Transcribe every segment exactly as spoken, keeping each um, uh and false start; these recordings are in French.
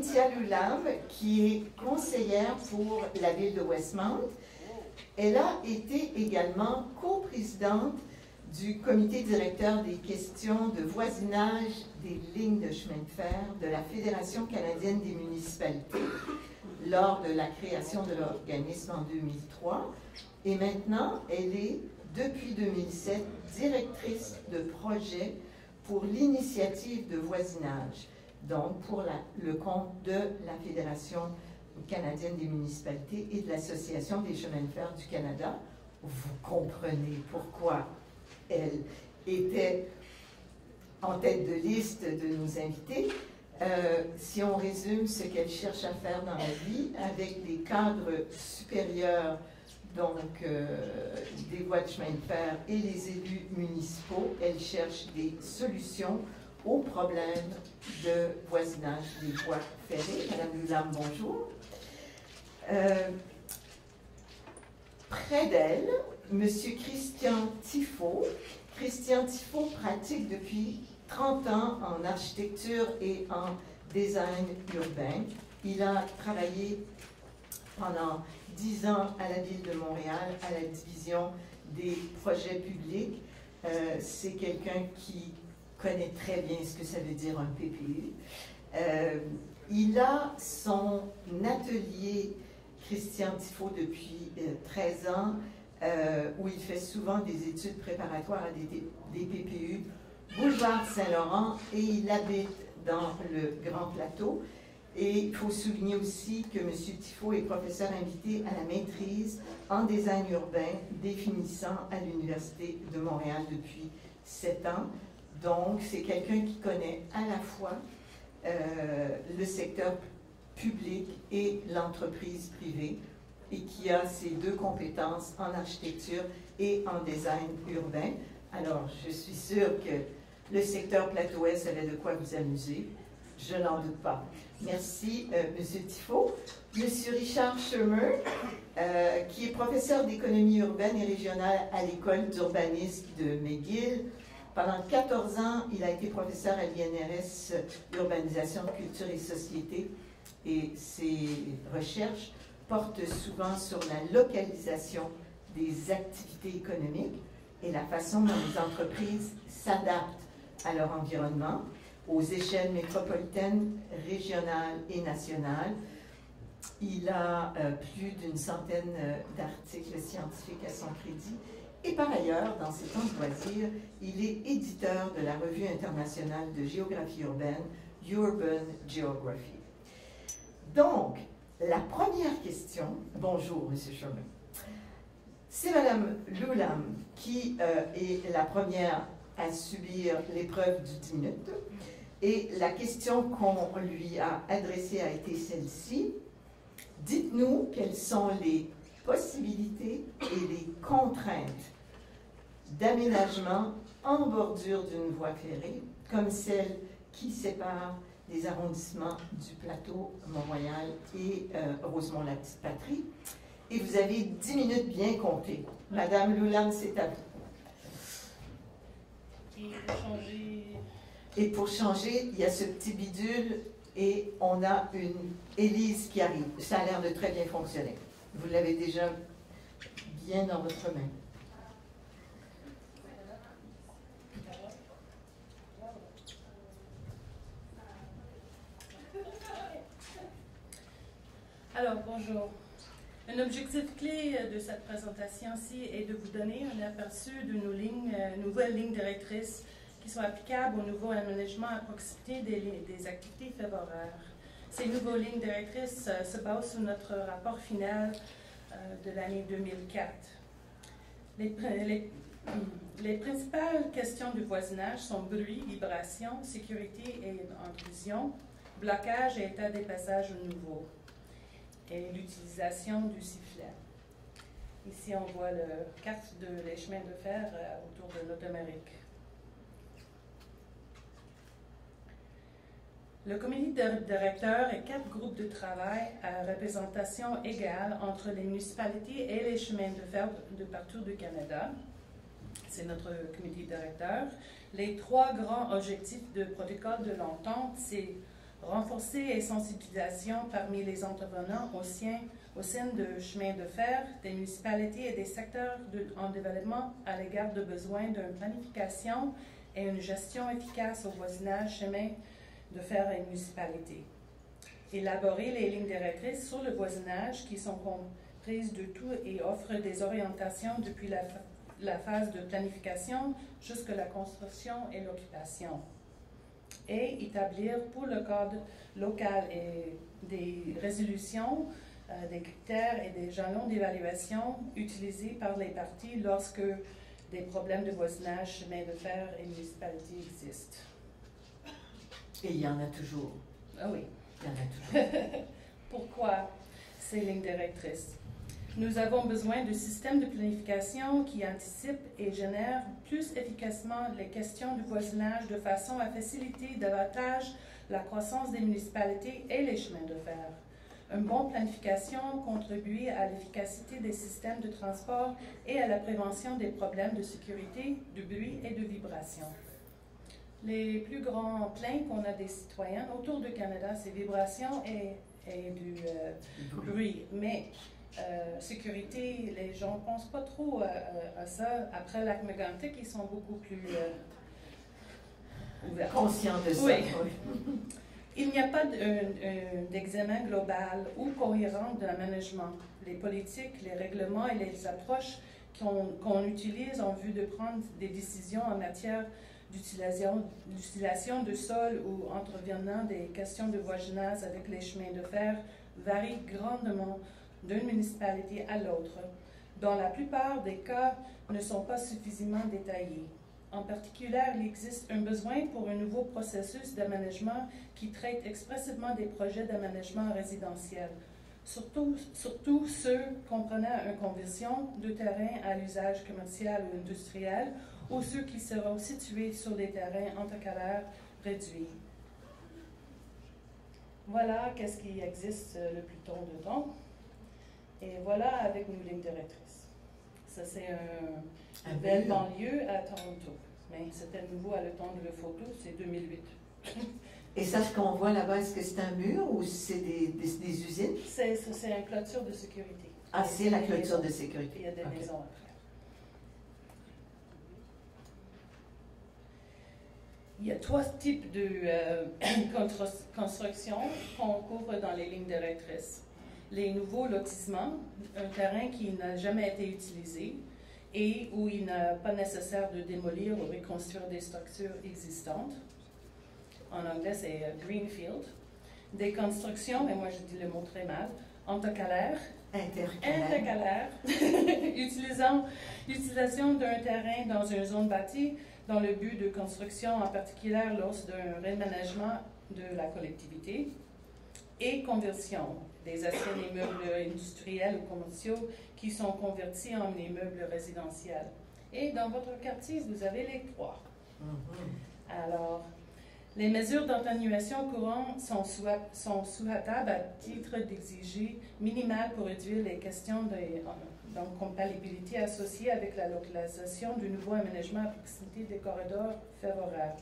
Cynthia Lulam, qui est conseillère pour la ville de Westmount. Elle a été également coprésidente du comité directeur des questions de voisinage des lignes de chemin de fer de la Fédération canadienne des municipalités lors de la création de l'organisme en deux mille trois. Et maintenant, elle est, depuis deux mille sept, directrice de projet pour l'initiative de voisinage, donc pour la, le compte de la Fédération canadienne des municipalités et de l'Association des chemins de fer du Canada. Vous comprenez pourquoi elle était en tête de liste de nos invités. Euh, si on résume ce qu'elle cherche à faire dans la vie, avec les cadres supérieurs, donc euh, des voies de chemin de fer et les élus municipaux, elle cherche des solutions aux problèmes de voisinage des voies ferrées. Madame Lulam, bonjour. Euh, près d'elle, Monsieur Christian Tifo. Christian Tifo pratique depuis trente ans en architecture et en design urbain. Il a travaillé pendant dix ans à la Ville de Montréal, à la division des projets publics. Euh, C'est quelqu'un qui connaît très bien ce que ça veut dire un P P U. Euh, il a son atelier Christian Tifo depuis euh, treize ans, euh, où il fait souvent des études préparatoires à des, des P P U, boulevard Saint-Laurent, et il habite dans le Grand Plateau. Et il faut souligner aussi que M. Tifo est professeur invité à la maîtrise en design urbain définissant à l'Université de Montréal depuis sept ans. Donc, c'est quelqu'un qui connaît à la fois euh, le secteur public et l'entreprise privée et qui a ces deux compétences en architecture et en design urbain. Alors, je suis sûre que le secteur Plateau-Est avait de quoi vous amuser. Je n'en doute pas. Merci, euh, M. Tifo. M. Richard Shermer, euh, qui est professeur d'économie urbaine et régionale à l'école d'urbanisme de McGill. Pendant quatorze ans, il a été professeur à l'I N R S Urbanisation, Culture et Société. Et ses recherches portent souvent sur la localisation des activités économiques et la façon dont les entreprises s'adaptent à leur environnement, aux échelles métropolitaines, régionales et nationales. Il a euh, plus d'une centaine euh, d'articles scientifiques à son crédit. Et par ailleurs, dans ses temps de loisirs, il est éditeur de la revue internationale de géographie urbaine, Urban Geography. Donc, la première question, bonjour M. Sherman, c'est Mme Lulam qui euh, est la première à subir l'épreuve du dix minutes. Et la question qu'on lui a adressée a été celle-ci. Dites-nous quelles sont les possibilités et les contraintes d'aménagement en bordure d'une voie ferrée, comme celle qui sépare les arrondissements du Plateau, Mont-Royal et euh, Rosemont-la-Petite-Patrie. Et vous avez dix minutes bien comptées. Madame Lulam, c'est à vous. Et pour changer... Et pour changer, il y a ce petit bidule et on a une Élise qui arrive. Ça a l'air de très bien fonctionner. Vous l'avez déjà bien dans votre main. Alors, bonjour. Un objectif clé de cette présentation-ci est de vous donner un aperçu de nos lignes, nouvelles lignes directrices qui sont applicables au nouveau aménagement à proximité des, des activités ferroviaires. Ces nouvelles lignes directrices euh, se basent sur notre rapport final euh, de l'année deux mille quatre. Les, les, les principales questions du voisinage sont bruit, vibration, sécurité et intrusion, blocage et état des passages nouveaux, et l'utilisation du sifflet. Ici, on voit le carte de les chemins de fer euh, autour de Nord-Amérique. Le comité de directeur et quatre groupes de travail à représentation égale entre les municipalités et les chemins de fer de partout du Canada. C'est notre comité directeur. Les trois grands objectifs de protocole de l'entente, c'est renforcer et sensibilisation parmi les intervenants au sein, au sein de chemins de fer, des municipalités et des secteurs de, en développement à l'égard de besoins d'une planification et une gestion efficace au voisinage, chemin de fer et municipalités. Élaborer les lignes directrices sur le voisinage qui sont comprises de tout et offrent des orientations depuis la, la phase de planification jusqu'à la construction et l'occupation. Et établir pour le cadre local et des résolutions, euh, des critères et des jalons d'évaluation utilisés par les parties lorsque des problèmes de voisinage, chemin de fer et municipalité existent. Et il y en a toujours. Ah oui. Il y en a toujours. Pourquoi ces lignes directrices? Nous avons besoin de systèmes de planification qui anticipent et génèrent plus efficacement les questions du voisinage de façon à faciliter davantage la croissance des municipalités et les chemins de fer. Une bonne planification contribue à l'efficacité des systèmes de transport et à la prévention des problèmes de sécurité, de bruit et de vibration. Les plus grands plaintes qu'on a des citoyens autour du Canada, c'est vibrations et, et du euh, bruit. Mais euh, sécurité, les gens ne pensent pas trop à, à ça. Après Lac Mégantic, ils sont beaucoup plus euh, ouverts. Conscients de ça. Oui. Oui. Il n'y a pas d'examen global ou cohérent de l'aménagement. Les politiques, les règlements et les approches qu'on qu'on utilise en vue de prendre des décisions en matière d'utilisation de sol ou entrevenant des questions de voisinage avec les chemins de fer varient grandement d'une municipalité à l'autre, dont la plupart des cas ne sont pas suffisamment détaillés. En particulier, il existe un besoin pour un nouveau processus d'aménagement qui traite expressément des projets d'aménagement résidentiel, surtout, surtout ceux comprenant une conversion de terrain à l'usage commercial ou industriel, ou ceux qui seront situés sur des terrains intercalaires réduits. Voilà qu'est-ce qui existe le plus tôt dedans. Et voilà avec nos lignes directrices. Ça, c'est un, une belle banlieue à Toronto. Mais c'était nouveau à le temps de la photo, c'est deux mille huit. Et ça, ce qu'on voit là-bas, est-ce que c'est un mur ou c'est des, des, des usines? C'est une clôture de sécurité. Ah, c'est la clôture de sécurité. Il y a des okay. maisons après. Il y a trois types de euh, construction qu'on couvre dans les lignes directrices. Les nouveaux lotissements, un terrain qui n'a jamais été utilisé et où il n'est pas nécessaire de démolir ou reconstruire des structures existantes. En anglais, c'est greenfield. Des constructions, et moi je dis le mot très mal, intercalaires. Intercalaires. Intercalaires. Utilisant l'utilisation d'un terrain dans une zone bâtie dans le but de construction, en particulier lors d'un réaménagement de la collectivité. Et conversion, des anciens immeubles industriels ou commerciaux qui sont convertis en immeubles résidentiels. Et dans votre quartier, vous avez les trois. Mm-hmm. Alors, les mesures d'atténuation courante sont, sont souhaitables à titre d'exiger minimal pour réduire les questions de donc, compatibilité associées avec la localisation du nouveau aménagement à proximité des corridors ferroviaires.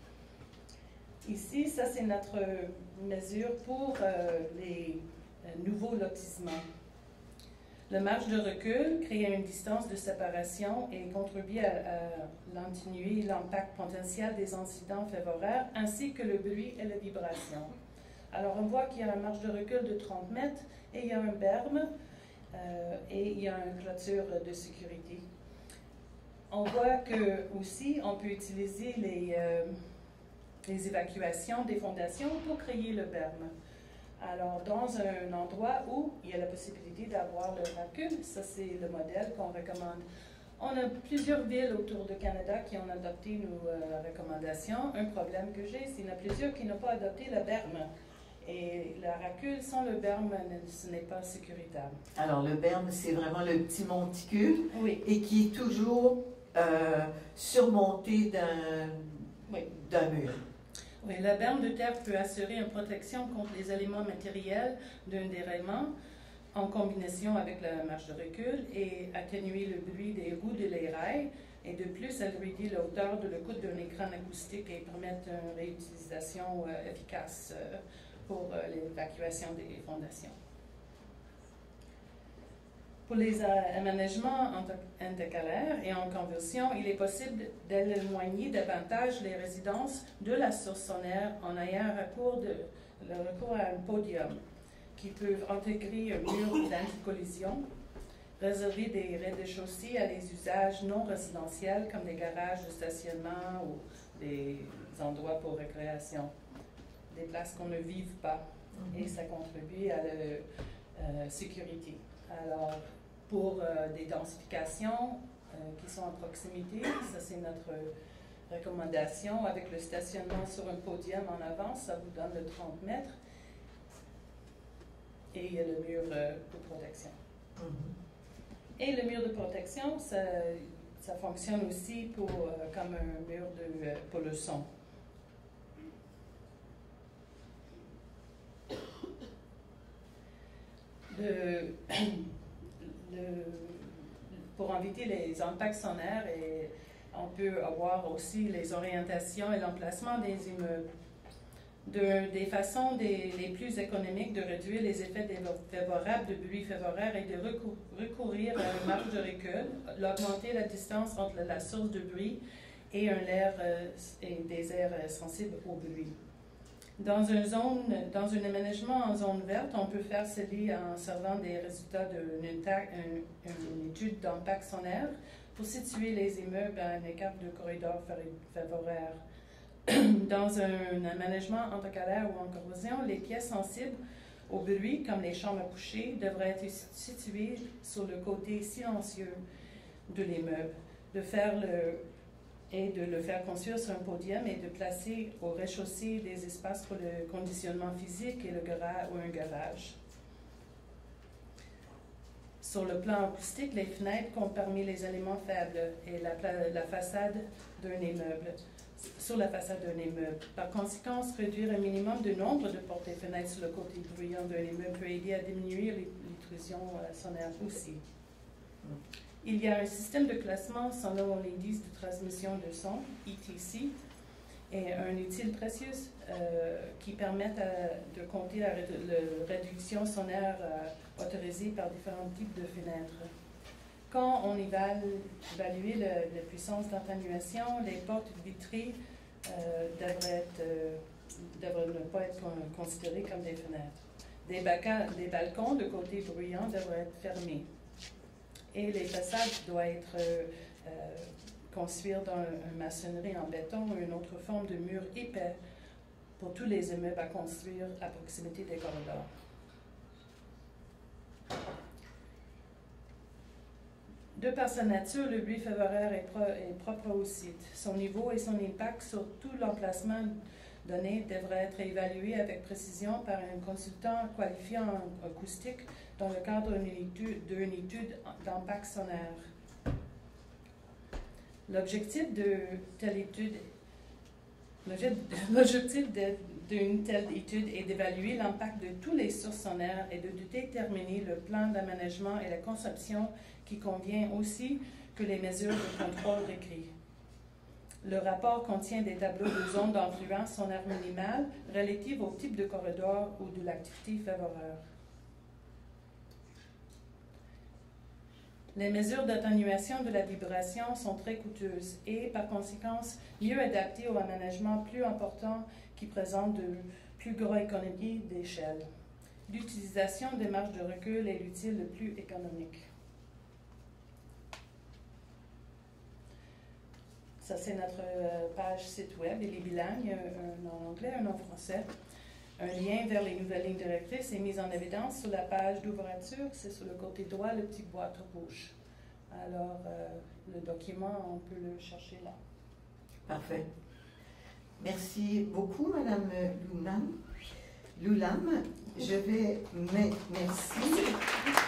Ici, ça c'est notre mesure pour euh, les euh, nouveaux lotissements. Le marge de recul crée une distance de séparation et contribue à, à atténuer l'impact potentiel des incidents ferroviaires ainsi que le bruit et la vibration. Alors on voit qu'il y a une marge de recul de trente mètres et il y a un berme euh, et il y a une clôture de sécurité. On voit que aussi on peut utiliser les euh, les évacuations des fondations pour créer le berme. Alors, dans un endroit où il y a la possibilité d'avoir le recul, ça c'est le modèle qu'on recommande. On a plusieurs villes autour du Canada qui ont adopté nos euh, recommandations. Un problème que j'ai, c'est qu'il y en a plusieurs qui n'ont pas adopté le berme. Et le recul sans le berme, ce n'est pas sécuritaire. Alors, le berme, c'est vraiment le petit monticule oui. et qui est toujours euh, surmonté d'un oui. d'un mur. Oui, la berme de terre peut assurer une protection contre les éléments matériels d'un déraillement en combinaison avec la marge de recul et atténuer le bruit des roues de les rails Et de plus, elles réduisent la hauteur de l'écoute d'un écran acoustique et permettent une réutilisation euh, efficace euh, pour euh, l'évacuation des fondations. Pour les aménagements intercalaires et en conversion, il est possible d'éloigner davantage les résidences de la source sonore en ayant recours, de, le recours à un podium qui peut intégrer un mur d'anticollision, réserver des rez-de-chaussée à des usages non résidentiels comme des garages de stationnement ou des endroits pour récréation, des places qu'on ne vive pas, mm-hmm. et ça contribue à la euh, sécurité. Alors, pour euh, des densifications euh, qui sont à proximité, ça c'est notre recommandation. Avec le stationnement sur un podium en avant, ça vous donne le trente mètres. Et il y a le mur euh, de protection. Mm-hmm. Et le mur de protection, ça, ça fonctionne aussi pour, euh, comme un mur de, euh, pour le son. Le, le, pour éviter les impacts sonores, et on peut avoir aussi les orientations et l'emplacement des immeubles. De, des façons des, les plus économiques de réduire les effets défavorables de bruit favorable et de recou recourir à une marge de recul, d'augmenter la distance entre la source de bruit et, un air, euh, et des aires euh, sensibles au bruit. Dans, une zone, dans un aménagement en zone verte, on peut faire cela en servant des résultats d'une une étude d'impact sonore pour situer les immeubles à un écart de corridor favorable. Dans un aménagement intercalaire ou en corrosion, les pièces sensibles au bruit, comme les chambres à coucher, devraient être situées sur le côté silencieux de l'immeuble. De faire le et de le faire construire sur un podium et de placer au rez-de-chaussée des espaces pour le conditionnement physique et le garage ou un garage. Sur le plan acoustique, les fenêtres comptent parmi les éléments faibles et la, la façade d'un immeuble, sur la façade d'un immeuble. Par conséquent, réduire un minimum de nombre de portes et fenêtres sur le côté bruyant d'un immeuble peut aider à diminuer l'intrusion sonore aussi. Il y a un système de classement selon l'indice de transmission de son, I T C, et un outil précieux euh, qui permet à, de compter la, la réduction sonore euh, autorisée par différents types de fenêtres. Quand on évalue la, la puissance d'atténuation, les portes vitrées euh, devraient, être, euh, devraient ne pas être considérées comme des fenêtres. Des, des balcons de côté bruyant devraient être fermés. Et les façades doivent être euh, euh, construites dans une maçonnerie en béton ou une autre forme de mur épais pour tous les immeubles à construire à proximité des corridors. De par sa nature, le bruit favorable est, pro est propre au site. Son niveau et son impact sur tout l'emplacement donné devraient être évalués avec précision par un consultant qualifié en acoustique dans le cadre d'une étude, d'une étude d'impact sonore. L'objectif de telle étude, l'objectif d'une telle étude est d'évaluer l'impact de toutes les sources sonores et de déterminer le plan d'aménagement et la conception qui convient aussi que les mesures de contrôle requises. Le rapport contient des tableaux de zones d'influence sonore minimale relatives au type de corridor ou de l'activité favorable. Les mesures d'atténuation de la vibration sont très coûteuses et, par conséquent, mieux adaptées au aménagement plus important qui présente de plus grandes économies d'échelle. L'utilisation des marges de recul est l'outil le plus économique. Ça, c'est notre page site web. Il est bilingue, un en anglais, un en français. Un lien vers les nouvelles lignes directrices est mis en évidence sur la page d'ouverture. C'est sur le côté droit, le petit boîte rouge. Alors, euh, le document, on peut le chercher là. Parfait. Merci beaucoup, Madame Loulam. Loulam, je vais... Merci.